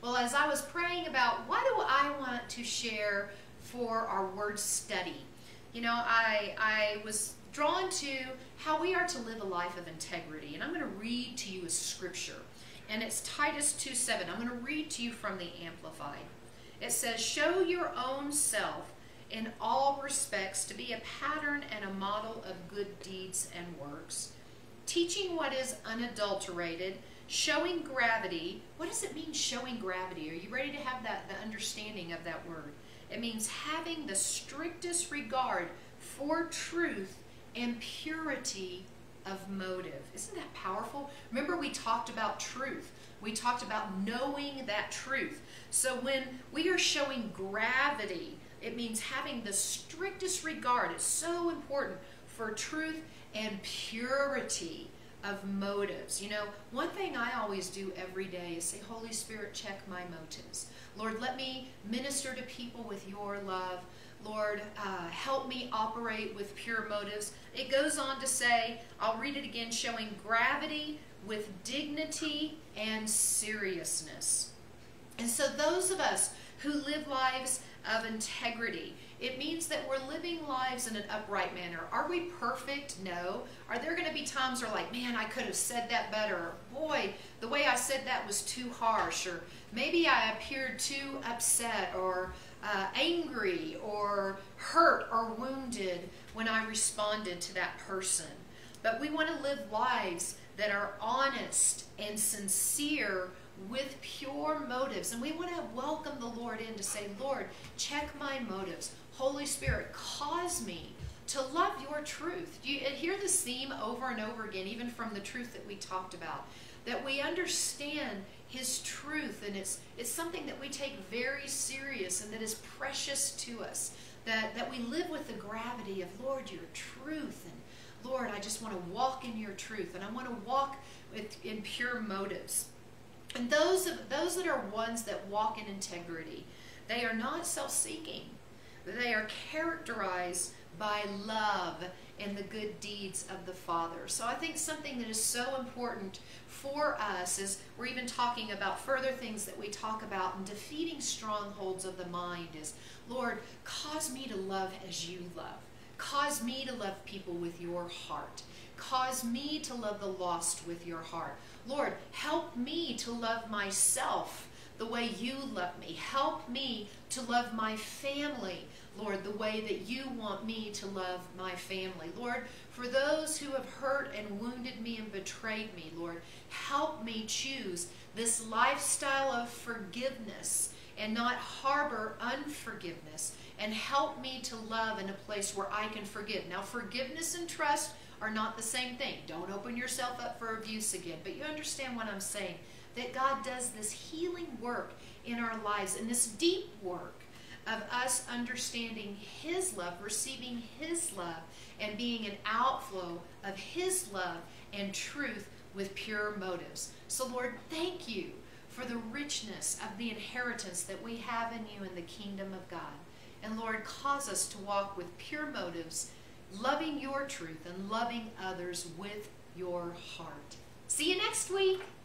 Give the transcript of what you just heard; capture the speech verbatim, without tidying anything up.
Well, as I was praying about what do I want to share for our word study, you know, I, I was drawn to how we are to live a life of integrity. And I'm going to read to you a scripture. And it's Titus two seven. I'm going to read to you from the Amplified. It says, "Show your own self in all respects to be a pattern and a model of good deeds and works, teaching what is unadulterated, showing gravity." What does it mean, showing gravity? Are you ready to have that, the understanding of that word? It means having the strictest regard for truth and purity of motive. Isn't that powerful? Remember, we talked about truth. We talked about knowing that truth. So when we are showing gravity, it means having the strictest regard. It's so important for truth and purity of motives. You know, one thing I always do every day is say, Holy Spirit, check my motives. Lord, let me minister to people with your love. Lord, uh, help me operate with pure motives. It goes on to say, I'll read it again, showing gravity with dignity and seriousness. And so those of us who live lives of integrity, it means that we're living lives in an upright manner. Are we perfect? No. Are there going to be times where like, man, I could have said that better? Or, boy, the way I said that was too harsh. Or maybe I appeared too upset or uh, angry or hurt or wounded when I responded to that person. But we want to live lives that are honest and sincere with pure motives. And we want to welcome the Lord in to say, Lord, check my motives. Holy Spirit, cause me to love your truth. You hear this theme over and over again, even from the truth that we talked about, that we understand his truth, and it's it's something that we take very serious and that is precious to us, that, that we live with the gravity of, Lord, your truth, and Lord, I just want to walk in your truth, and I want to walk with, in pure motives. And those, of, those that are ones that walk in integrity, they are not self-seeking. They are characterized by love and the good deeds of the Father. So I think something that is so important for us is, we're even talking about further things that we talk about in defeating strongholds of the mind is, Lord, cause me to love as you love. Cause me to love people with your heart. Cause me to love the lost with your heart. Lord, help me to love myself the way you love me. Help me to love my family, Lord, the way that you want me to love my family. Lord, for those who have hurt and wounded me and betrayed me, Lord, help me choose this lifestyle of forgiveness and not harbor unforgiveness. And help me to love in a place where I can forgive. Now, forgiveness and trust are not the same thing. Don't open yourself up for abuse again. But you understand what I'm saying, that God does this healing work in our lives, and this deep work of us understanding his love, receiving his love, and being an outflow of his love and truth with pure motives. So Lord, thank you for the richness of the inheritance that we have in you in the kingdom of God. And Lord, cause us to walk with pure motives, loving your truth and loving others with your heart. See you next week.